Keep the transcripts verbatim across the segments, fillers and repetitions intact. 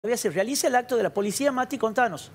Se realiza el acto de la policía. Mati, contanos.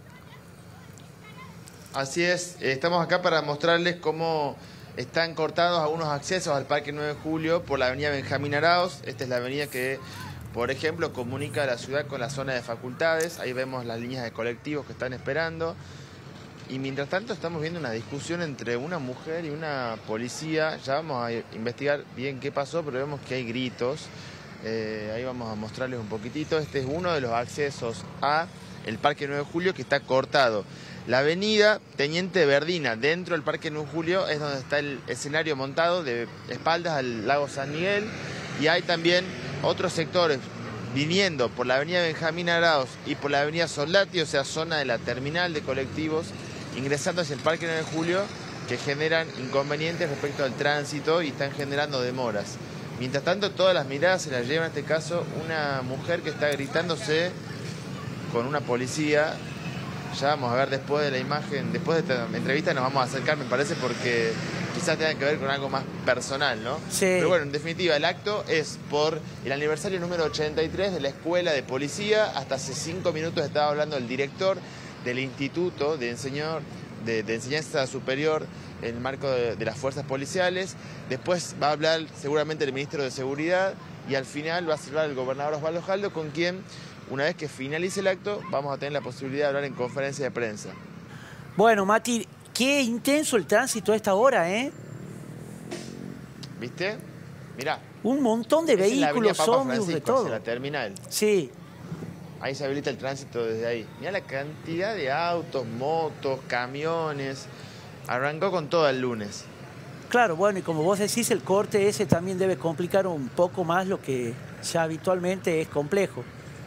Así es, estamos acá para mostrarles cómo están cortados algunos accesos al Parque nueve de Julio por la avenida Benjamín Arauz. Esta es la avenida que, por ejemplo, comunica la ciudad con la zona de facultades. Ahí vemos las líneas de colectivos que están esperando. Y mientras tanto estamos viendo una discusión entre una mujer y una policía. Ya vamos a investigar bien qué pasó, pero vemos que hay gritos. Eh, ahí vamos a mostrarles un poquitito. Este es uno de los accesos a el Parque nueve de Julio que está cortado. La avenida Teniente Verdina, dentro del Parque nueve de Julio, es donde está el escenario montado de espaldas al lago San Miguel. Y hay también otros sectores viniendo por la avenida Benjamín Arauz y por la avenida Soldati, o sea, zona de la terminal de colectivos, ingresando hacia el Parque nueve de Julio, que generan inconvenientes respecto al tránsito y están generando demoras. Mientras tanto, todas las miradas se las lleva en este caso una mujer que está gritándose con una policía. Ya vamos a ver después de la imagen, después de esta entrevista nos vamos a acercar, me parece, porque quizás tenga que ver con algo más personal, ¿no? Sí. Pero bueno, en definitiva, el acto es por el aniversario número ochenta y tres de la Escuela de Policía. Hasta hace cinco minutos estaba hablando el director del Instituto de, Enseñor, de, de Enseñanza Superior en el marco de, de las fuerzas policiales. Después va a hablar seguramente el ministro de Seguridad y al final va a cerrar el gobernador Osvaldo Jaldo, con quien, una vez que finalice el acto, vamos a tener la posibilidad de hablar en conferencia de prensa. Bueno, Mati, qué intenso el tránsito a esta hora, ¿eh? ¿Viste? Mirá. Un montón de Esa vehículos, es la Papa ómnibus, de Francisco, todo. hacia la terminal. Sí. Ahí se habilita el tránsito desde ahí. Mirá la cantidad de autos, motos, camiones. Arrancó con todo el lunes. Claro, bueno, y como vos decís, el corte ese también debe complicar un poco más lo que ya habitualmente es complejo.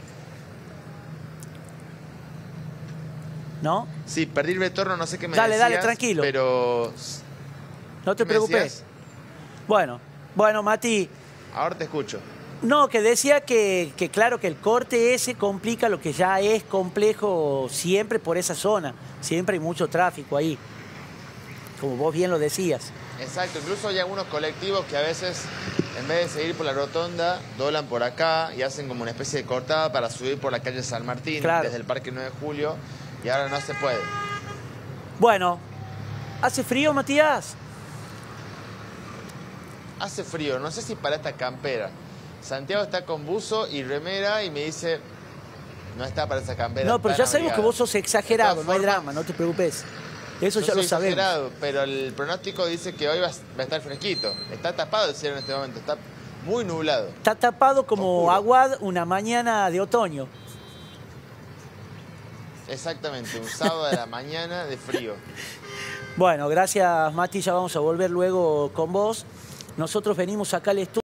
¿No? Sí, perdí el retorno, no sé qué me dale, decías. Dale, dale, tranquilo. Pero... No te preocupes. Bueno, bueno, Mati. Ahora te escucho. No, que decía que, que claro que el corte ese complica lo que ya es complejo siempre por esa zona. Siempre hay mucho tráfico ahí, como vos bien lo decías. Exacto, incluso hay algunos colectivos que a veces, en vez de seguir por la rotonda, doblan por acá y hacen como una especie de cortada para subir por la calle San Martín, claro, desde el Parque nueve de Julio, y ahora no se puede. Bueno, ¿hace frío, Matías? Hace frío, no sé si para esta campera. Santiago está con buzo y remera y me dice, no está para esa campera. No, pero ya sabemos abrigada. Que vos sos exagerado, no hay formas, drama, no te preocupes. Eso yo ya soy lo sabemos. Exagerado, pero el pronóstico dice que hoy va a estar fresquito. Está tapado el cielo en este momento, está muy nublado. Está tapado como oscuro. Aguad una mañana de otoño. Exactamente, un sábado de la mañana de frío. Bueno, gracias, Mati, ya vamos a volver luego con vos. Nosotros venimos acá al estudio.